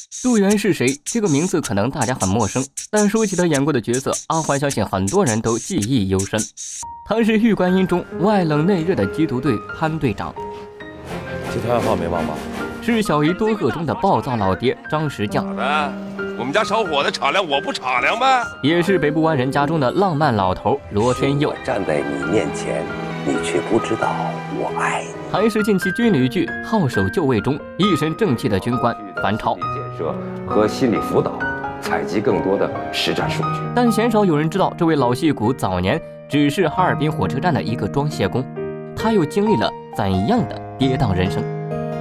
杜源是谁？这个名字可能大家很陌生，但说起他演过的角色，阿环相信很多人都记忆犹深。他是《玉观音》中外冷内热的缉毒队潘队长， 接他暗号没忘吧？ 是小姨多鹤中的暴躁老爹张石匠。 我们家烧火的敞亮，我不敞亮呗？ 也是北部湾人家中的浪漫老头罗天佑。 我站在你面前，你却不知道我爱你。 还是近期军旅剧《号手就位》中一身正气的军官樊超。 建设和心理辅导，采集更多的实战数据。 但鲜少有人知道，这位老戏骨早年只是哈尔滨火车站的一个装卸工，他又经历了怎样的跌宕人生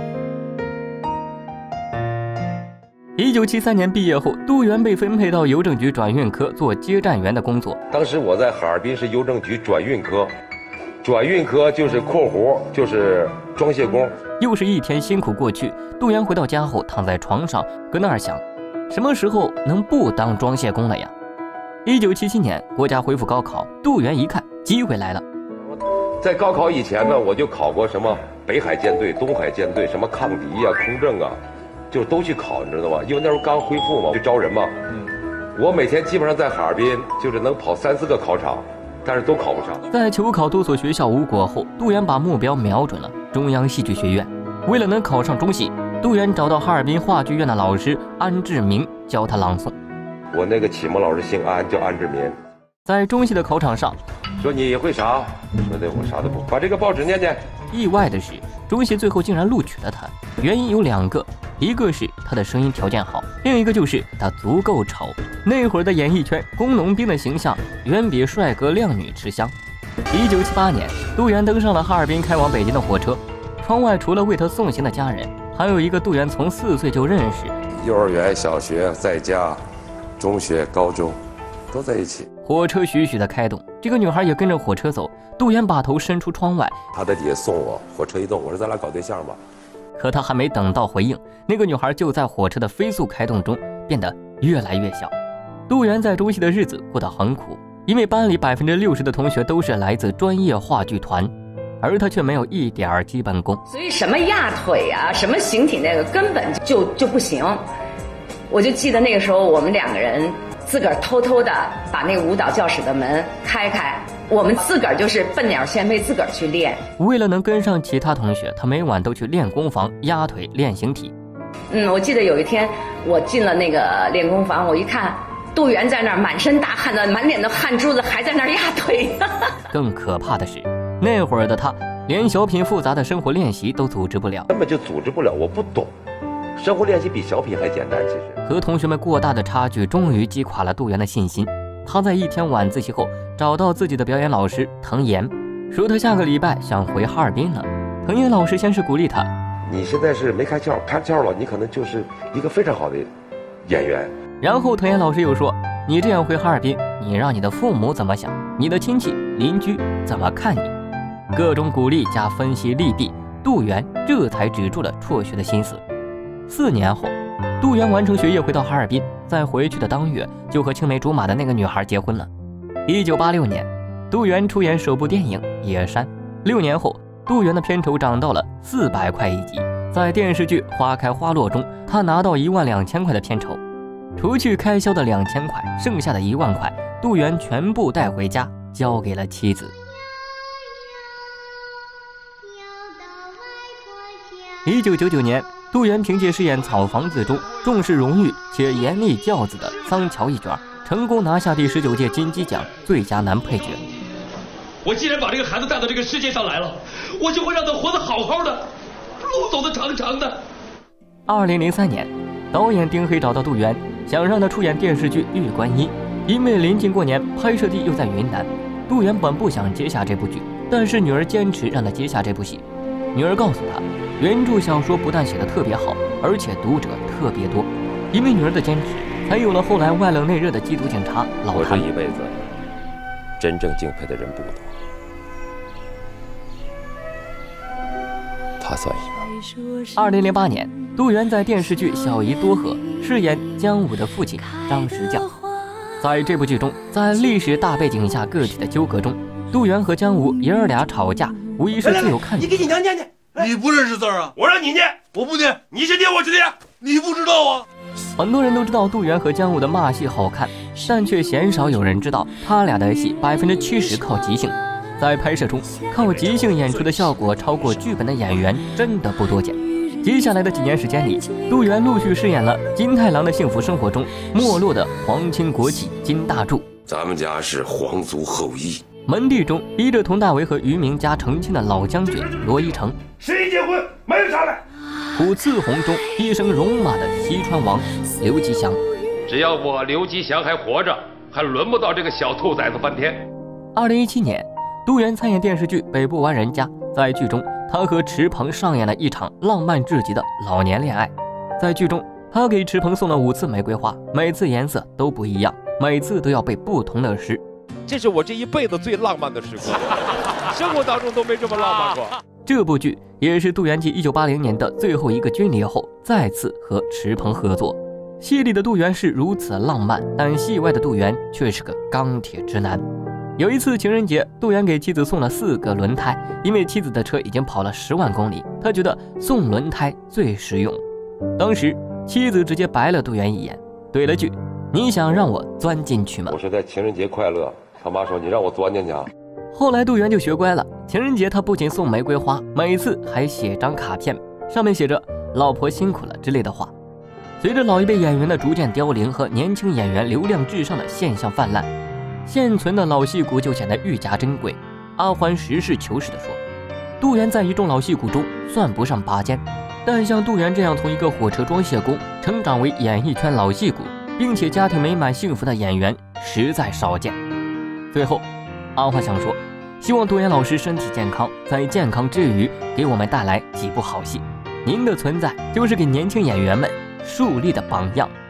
？1973年毕业后，杜源被分配到邮政局转运科做接站员的工作。 当时我在哈尔滨市邮政局转运科，转运科就是括弧就是装卸工。 又是一天辛苦过去，杜源回到家后躺在床上，搁那儿想，什么时候能不当装卸工了呀？1977年，国家恢复高考，杜源一看机会来了。 在高考以前呢，我就考过什么北海舰队、东海舰队，什么抗敌啊、空政啊。就都去考，你知道吗？因为那时候刚恢复嘛，就招人嘛。我每天基本上在哈尔滨，就是能跑3、4个考场，但是都考不上。 在求考多所学校无果后，杜源把目标瞄准了中央戏剧学院。为了能考上中戏，杜源找到哈尔滨话剧院的老师安志民教他朗诵。 我那个启蒙老师姓安，叫安志民。 在中戏的考场上， 说你会啥？说的我啥都不。把这个报纸念念。 意外的是，中戏最后竟然录取了他，原因有2个。一个是他的声音条件好，另一个就是他足够丑。那会儿的演艺圈，工农兵的形象远比帅哥靓女吃香。1978年，杜源登上了哈尔滨开往北京的火车，窗外除了为他送行的家人，还有一个杜源从4岁就认识， 幼儿园、小学在家，中学、高中都在一起。 火车徐徐的开动，这个女孩也跟着火车走。杜源把头伸出窗外， 他在底下送我，火车一动，我说咱俩搞对象吧。 可他还没等到回应，那个女孩就在火车的飞速开动中变得越来越小。杜源在中戏的日子过得很苦，因为班里60%的同学都是来自专业话剧团，而他却没有一点基本功。 所以什么压腿啊，什么形体那个根本就不行。我就记得那个时候我们2个人自个儿偷偷的把那个舞蹈教室的门开开，我们自个儿就是笨鸟先飞，自个儿去练。 为了能跟上其他同学，他每晚都去练功房、压腿、练形体。 我记得有一天我进了那个练功房，我一看杜源在那儿满身大汗的，满脸的汗珠子，还在那儿压腿。 更可怕的是，那会儿的他连小品复杂的生活练习都组织不了， 根本就组织不了，我不懂。生活练习比小品还简单，其实和同学们过大的差距终于击垮了杜源的信心。他在一天晚自习后找到自己的表演老师滕岩，说他下个礼拜想回哈尔滨了。滕岩老师先是鼓励他， 你现在是没开窍，开窍了你可能就是一个非常好的演员。 然后滕岩老师又说，你这样回哈尔滨，你让你的父母怎么想，你的亲戚邻居怎么看你？各种鼓励加分析利弊，杜源这才止住了辍学的心思。4年后，杜源完成学业回到哈尔滨，在回去的当月就和青梅竹马的那个女孩结婚了。1986年，杜源出演首部电影《野山》。6年后，杜源的片酬涨到了400块一集，在电视剧《花开花落》中，他拿到12000块的片酬。除去开销的2000块，剩下的1万块，杜源全部带回家，交给了妻子。1999年，杜源凭借饰演草房子中重视荣誉且严厉教子的桑乔一角，成功拿下第19届金鸡奖最佳男配角。 我既然把这个孩子带到这个世界上来了，我就会让他活得好好的，路走得长长的。 2003年，导演丁黑找到杜源，想让他出演电视剧《玉观音》，因为临近过年，拍摄地又在云南。杜源本不想接下这部剧，但是女儿坚持让他接下这部戏。女儿告诉他，原著小说不但写得特别好，而且读者特别多。因为女儿的坚持，才有了后来外冷内热的缉毒警察老谭。 我这一辈子真正敬佩的人不多，他算一个。 2008年，杜源在电视剧《小姨多鹤》饰演姜武的父亲张石匠。在这部剧中，在历史大背景下个体的纠葛中，杜源和姜武爷儿俩吵架，无疑是最有看点。 你给你娘念念， 你不认识字啊？ 我让你念， 我不念， 你先念，我去念， 你不知道啊？ 很多人都知道杜源和姜武的骂戏好看，但却鲜少有人知道他俩的戏70%靠即兴。在拍摄中，靠即兴演出的效果超过剧本的演员真的不多见。接下来的几年时间里，杜源陆续饰演了金太郎的幸福生活中没落的皇亲国戚金大柱。 咱们家是皇族后裔。 门第中逼着佟大为和于明家成亲的老将军罗一成。 谁结婚没人上来。 虎刺红中一生戎马的西川王刘吉祥。 只要我刘吉祥还活着，还轮不到这个小兔崽子翻天。 2017年，杜源参演电视剧《北部湾人家》，在剧中他和池鹏上演了一场浪漫至极的老年恋爱。在剧中，他给池鹏送了5次玫瑰花，每次颜色都不一样，每次都要背不同的诗。 这是我这一辈子最浪漫的时光，生活当中都没这么浪漫过。 这部剧也是杜源继1980年的最后一个军离后再次和池鹏合作。戏里的杜源是如此浪漫，但戏外的杜源却是个钢铁直男。有一次情人节，杜源给妻子送了4个轮胎，因为妻子的车已经跑了10万公里，他觉得送轮胎最实用。当时妻子直接白了杜源一眼，怼了句：“你想让我钻进去吗？” 我说在情人节快乐，他妈说你让我钻进去啊。 后来杜源就学乖了，情人节他不仅送玫瑰花，每次还写张卡片，上面写着“老婆辛苦了”之类的话。随着老一辈演员的逐渐凋零和年轻演员流量至上的现象泛滥，现存的老戏骨就显得愈加珍贵。阿欢实事求是地说，杜源在一众老戏骨中算不上拔尖，但像杜源这样从一个火车装卸工成长为演艺圈老戏骨，并且家庭美满幸福的演员实在少见。最后，阿欢想说，希望杜源老师身体健康，在健康之余给我们带来几部好戏。您的存在就是给年轻演员们树立的榜样。